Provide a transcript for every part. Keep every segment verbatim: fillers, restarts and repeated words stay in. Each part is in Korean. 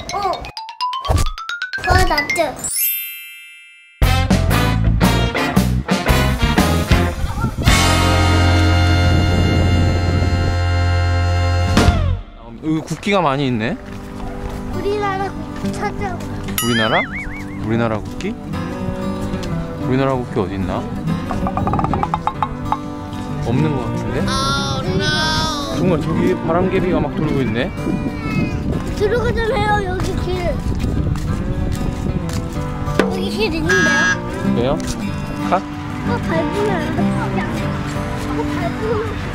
어. 그거 낫죠. 여기 국기가 많이 있네. 우리나라 국기 찾아봐. 우리나라? 우리나라 국기? 우리나라 국기 어디 있나? 없는 것 같은데? Oh, no. 정말 저기 바람개비가 막 돌고 있네. 들어가잖아요. 여기 길. 여기 길 있는데요? 왜요? 가? 그거 밟으면 안 돼. 그거 밟으면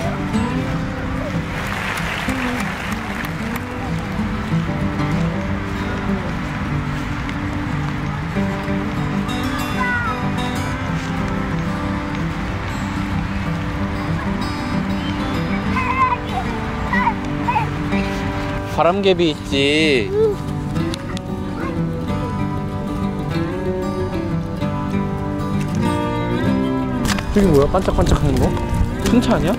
바람개비 있지. 저기 뭐야? 반짝반짝하는 거? 풍차 아니야?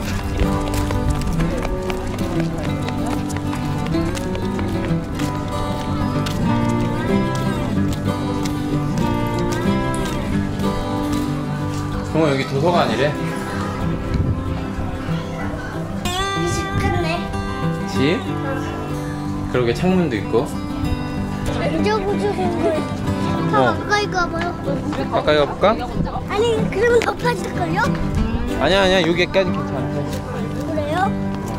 정말 여기 도서관이래. 이 집 끝내. 집? 그러게 창문도 있고. 앉아보자 생각해. 어. 가까이 가봐요. 가까이 가볼까? 아니 그러면 덮어질걸요? 아니야 아니야 여기까지 괜찮아. 그래요?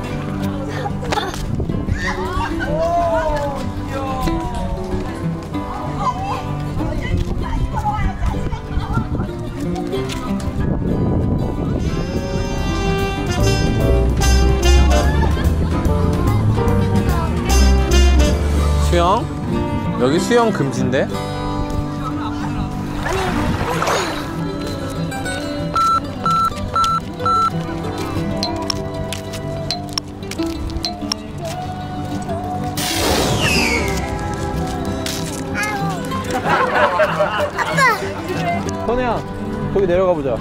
수영? 여기 수영 금지인데? 아빠! 선우야 거기 내려가 보자.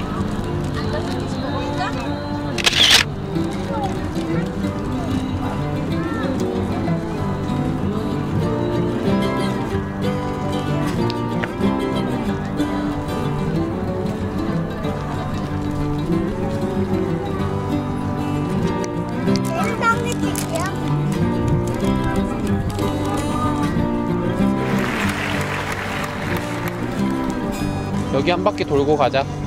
여기 한 바퀴 돌고 가자.